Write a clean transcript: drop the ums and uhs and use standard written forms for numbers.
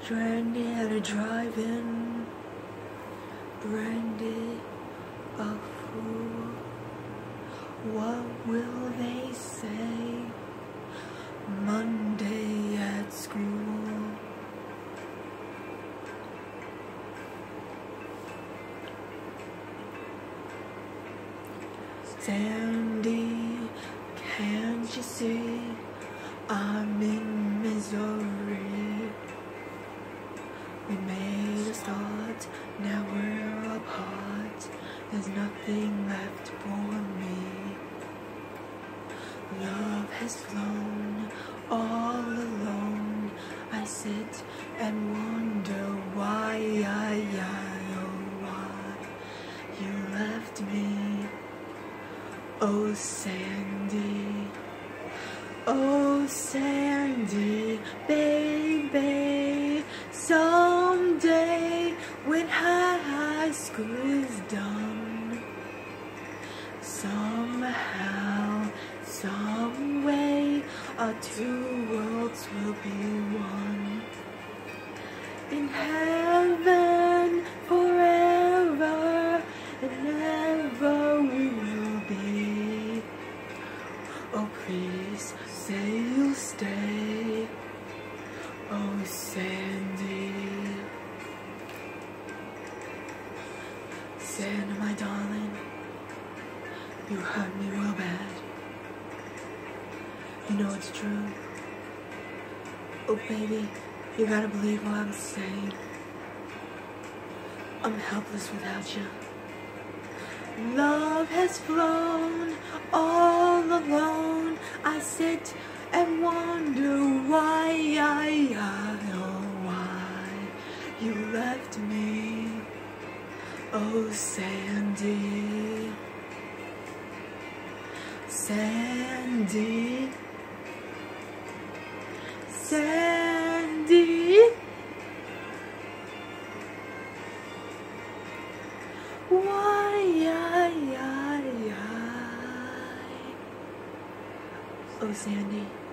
Stranded at a drive-in, branded a fool. What will they say Monday at school? Sandy, can't you see I'm in misery? We made a start, now we're apart. There's nothing left for me. Love has flown all alone. I sit and wonder why, why you left me. Oh Sandy, oh Sandy, baby. Someday when high school is done, somehow, some way, our two worlds will be one. In heaven forever and ever we will be. Oh please say you'll stay. Oh Sandy, Sandy my darling, you hurt me real bad. You know it's true. Oh baby, you gotta believe what I'm saying. I'm helpless without you. Love has flown all alone. I sit and wonder why, oh why you left me. Oh Sandy, Sandy, Sandy, why, oh Sandy.